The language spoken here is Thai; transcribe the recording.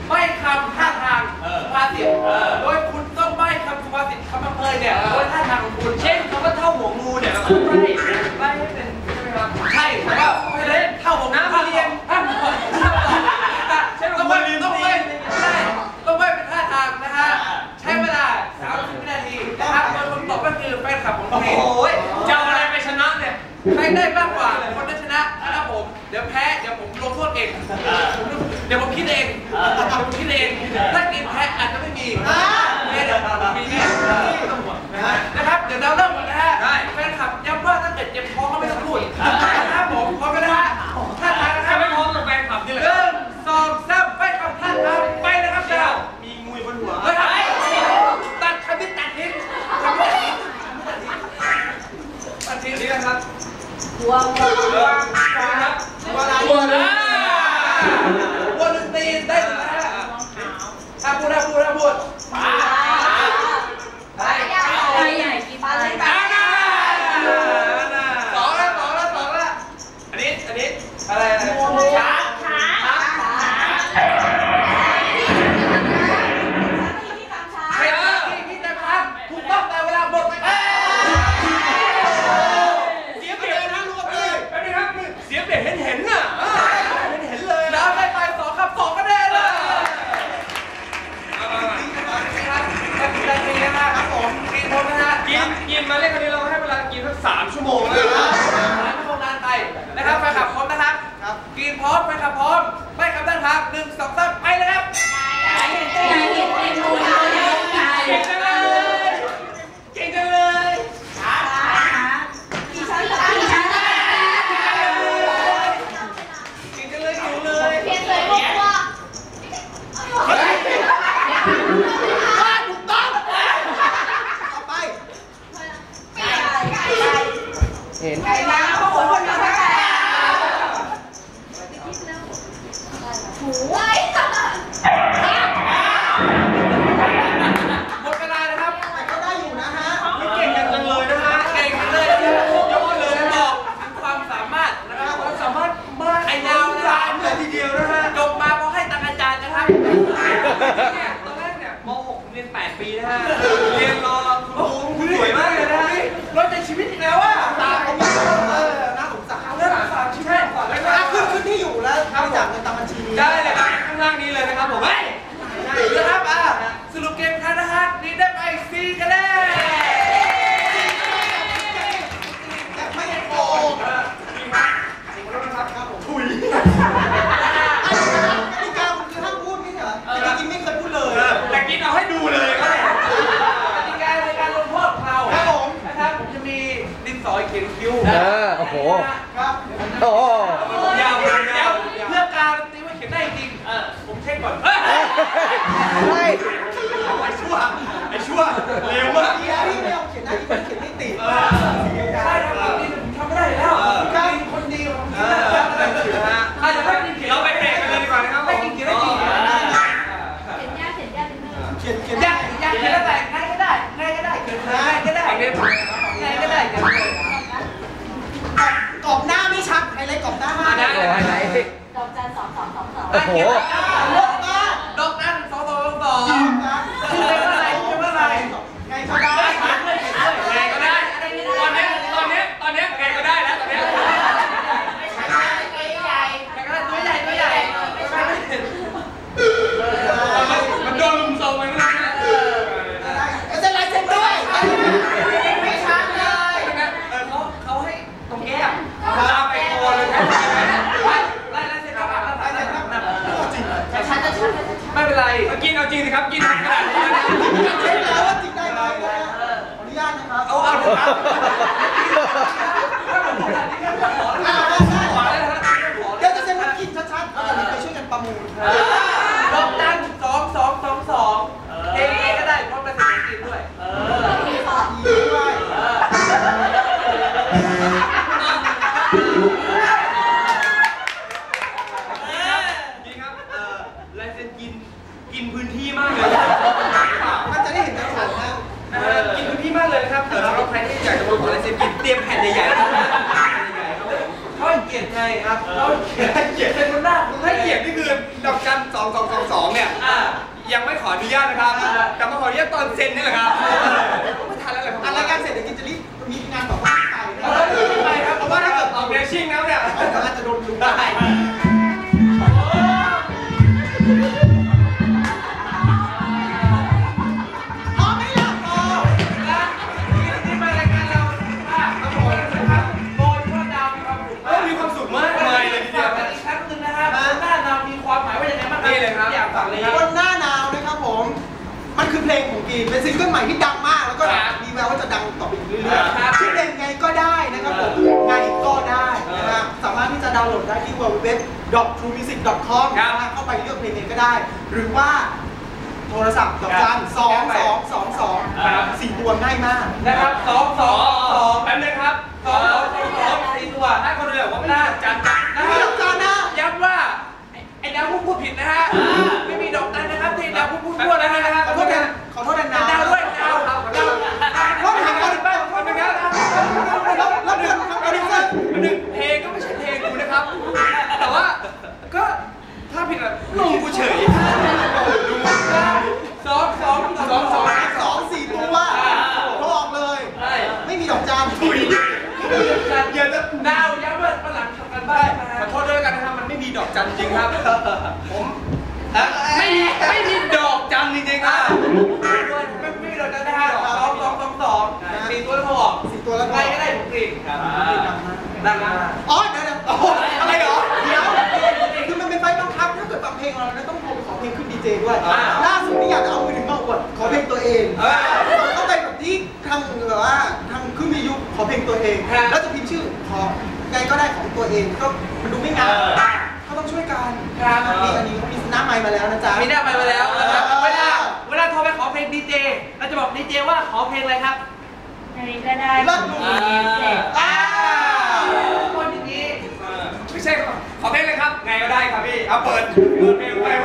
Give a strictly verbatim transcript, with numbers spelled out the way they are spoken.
ใบ้คำท่าทางสุภาษิตโดยคุณต้องใบ้คำสุภาษิตคำอำเภอเนี่ยโดยท่าทางของคุณเช่นคำว่าเท่าหัวงูเนี่ยเราใบ้ใบ้ให้เป็นใช่ไหมครับใช่แต่ว่าไม่ได้เท่าหัวงูน้ำเรียนท่านใช่ต้องใบ้ต้องใบ้ใช่ต้องใบ้เป็นท่าทางนะฮะใช้เวลาสามสิบวินาทีนะครับโดยคนตอบก็คือแฟนคลับของคุณโอ้ยจะเอาอะไรไปชนะเนี่ยใครได้มากกว่าคนนั้นชนะนะครับผมเดี๋ยวแพ้เดี๋ยวผมลงโทษเองเดี๋ยวผมคิดเองผมคิดเองถ้ากินแพ้อาจจะไม่มีแพ้เดี๋ยวมีแน่นะครับเดี๋ยวเราเริ่มกันนะฮะแฟนคลับย้ำว่าถ้าเกิดเจ็บท้องก็ไม่ต้องพูดนะครับผมพร้อมไหมนะฮะท่าทางนะครับไม่พร้อมกับแฟนคลับนี่แหละหนึ่งสองสามไปกับท่าทางไปนะครับเจ้ามีงูบนหัวตัดคำนี้ตัดทิ้งคำนี้ตัดทิ้งนี่นะครับวัววัววัวครับวัวอะไรวัวนะวัวดนตรีได้ไหมถ้าพูดถ้าพูดถ้าพูดปลาปลาใหญ่ปลาใหญ่กินปลาอะไรปลาสองแล้วสองแล้วสองแล้วอันนี้อันนี้อะไรช้างช้างใครที่ที่จะพักถูกต้องแต่เวลาหมดเสียเปรียบเห็นเห็นน่ะเห็นเห็นเลยแล้วได้ไปสองครับสองคะแนนเลยได้ทีนะครับผมกินนะฮะกินกินมาเล่นครั้งนี้เราให้เวลากินสักสามชั่วโมงเลยนะสามชั่วโมงนานไปนะครับไปขับพร้อมนะครับกินพร้อมไปขับพร้อมไปขับด้านทางหนึ่งสองสามไปเลยครับเก่งจังเลยเก่งจังเลยเห็นไก่น้ำคนคนน้ำไก่หูไว้หมดเวลาเลยครับก็ได้อยู่นะฮะไม่เก่งกันจังเลยนะฮะเก่งกันเลยยกเลยบอกถึงความสามารถนะครับความสามารถมากไอ้ยาวนะเลยทีเดียวนะฮะจบมาเพราะให้ตังอาจารย์นะครับตอนแรกเนี่ยม หกเรียนแปดปีนะฮะเรียนรอคุณสวยมากเลยนะฮะรถในชีวิตอีกแล้วอ่ะตาเขาไม่เออน่าสงสารน่าสงสารใช่แล้วขึ้นขึ้นที่อยู่แล้วบริจาคเงินตามบัญชีได้เลยครับข้างล่างนี้เลยนะครับผมเฮ้ยนะครับอ่ะสรุปเกมครั้งนะฮะนี่ได้ไปสี่คะแนนแต่ไม่โกงจริงครับจริงครับครับผมถุยกติกาคุณคือห้ามพูดไม่ใช่เหรอแต่กินไม่เคยพูดเลยแต่กินเอาให้ดูเลยครับกติกาในการลงโทษเราครับผมนะครับผมจะมีดินสอเขียนคิ้วเออโอ้โหครับโอ้ยาวยาวเพื่อการันตีว่าเขียนได้จริงเออผมเช็คก่อนเฮ้ยไอ้ชั่วไอ้ชั่วเร็วมากที่ไม่เอาเขียนได้ที่เขียนไม่ติดใช่ครับคนดีผมทำไม่ได้แล้วการคนดีของผมอาจจะไม่กินเราไปเบรกกันเลยดีกว่านะครับไม่กินกินได้จริงเขียนยากเขียนยากเขียนยากเขียนยากเขียนได้ง่ายก็ได้ง่ายก็ได้เขียนง่ายก็ได้ง่ายก็ได้กรอบหน้าไม่ชัดไฮไลท์กรอบหน้ามาได้ไฮไลท์ดอกจันสองสองสองสองโอ้โหดอกจันสองสองสองชื่ออะไรชื่ออะไรไงก็ได้ไงก็ได้ตอนนี้ตอนนี้ตอนนี้ไงก็ได้แล้วตอนนี้ตัวใหญ่ตัวใหญ่มันโดนลุมโซ่ไปมั้ยก็จะไล่เส้นด้วยไม่ชัดเลยเขาเขาให้ตรงนี้อ่ะตามไปโกนเลยไล่ไล่ไล่เส้นครับไล่เส้นครับจริงชัดจะชัดไม่เป็นไรกินเอาจริงสิครับกินขนาดนี้นะเช็คแล้วว่าจริงได้ไหมขออนุญาตนะครับเอาเอาครับเดี๋ยวจะเซ็นว่ากินชัดๆแล้วเราไปช่วยกันประมูลดอกจันสองสองสองสองเองเองก็ได้เพราะเป็นสิ่งกินด้วยเออดีด้วยนี่ครับลายเซ็นกินกินพื้นที่มากเลยมันจะได้เห็นกระโถนนะกินพื้นที่มากเลยนะครับสำหรับใครที่อยากจะมาขอลายเซ็นกินเตรียมแผ่นใหญ่ๆเขาให้เกียรติไงครับเขาให้เกียรติเป็นคนหน้าให้เกียรตินี่คือดอกจันสององสองสองสองเนี่ยยังไม่ขออนุญาตนะครับแต่มาขออนุญาตตอนเซ็นนี่แหละครับไม่ทันแล้วเลยครับรายการเสร็จเดี๋ยวกินจะรีบมีงานต่อไปไปครับเพราะว่าถ้าเกิดออกเรชชิ่งแล้วเนี่ยอาจจะโดนลุกได้บนหน้าหนาวนะครับผมมันคือเพลงของกีนเป็นซิงเกิลใหม่ที่ดังมากแล้วก็มีแววว่าจะดังต่อไปอีกเรื่อยๆชื่อเพลงไงก็ได้นะครับผมไงก็ได้นะครับสามารถที่จะดาวน์โหลดได้ที่ ดับเบิลยู ดับเบิลยู ดับเบิลยู ดอท ทรูมิวสิก ดอท คอม เข้าไปเลือกเพลงไงก็ได้หรือว่าโทรศัพท์ดอกจันสองสองสองสองสี่ตัวง่ายมากนะครับสองสองสองแป๊บนึงครับสองสองสองสองสี่ตัวให้คนดูแบบว่าหน้าจันจันนะย้ำว่าไอ้ดาวพูดพูดผิดนะฮะไม่มีดอกจันนะครับที่ดาวพูดพูดพูดนะฮะขอโทษนะขอโทษนะดาวด้วยดาวดาวดาวรถถังคนบ้านคนนึงนะรถรถหนึ่งรถหนึ่งหนึ่งเพลงก็ไม่ใช่เพลงกูนะครับแต่ว่าก็ถ้าผิดอะลงกูเฉยสองสองสองสองสองสี่ตัวบอกเลยไม่มีดอกจันถุยอย่าจะดาวย้ำว่าฝรั่งทำกันบ้านขอโทษด้วยกันนะครับมันไม่มีดอกจันจริงครับผมไม่มีไม่มีดอกจันจริงๆครับไม่ไม่มีดอกจันนะฮะสองสองสองสองสี่ตัวแล้วพอสี่ตัวแล้วใครก็ได้ผมกรีดครับดังมากอ๋อเดี๋ยวเดี๋ยวอะไรเหรอเดี๋ยวคือมันเป็นไฟบังคับถ้าเกิดฟังเพลงเราเนี่ยต้องโทรไปขอเพลงขึ้นดีเจด้วยล่าสุดนี่อยากจะเอามือถือมาอวดขอเพลงตัวเองเข้าไปแบบที่ทำแบบว่าทำขึ้นวิทยุขอเพลงตัวเองแล้วจะพิมพ์ชื่อขอไงก็ได้ของตัวเองก็มันดูไม่งามก็ต้องช่วยกันนี่อันนี้เขามีหน้าไมค์มาแล้วนะจ๊ะมีหน้าไมค์มาแล้วนะครับเวลาเวลาโทรไปขอเพลงดีเจเราจะบอกดีเจว่าขอเพลงอะไรครับไงก็ได้เลิศเจ็บอ่าคนอย่างนี้ไม่ใช่ขอเพลงเลยครับไงก็ได้ครับพี่เอาเปิดเปิดเพลงไป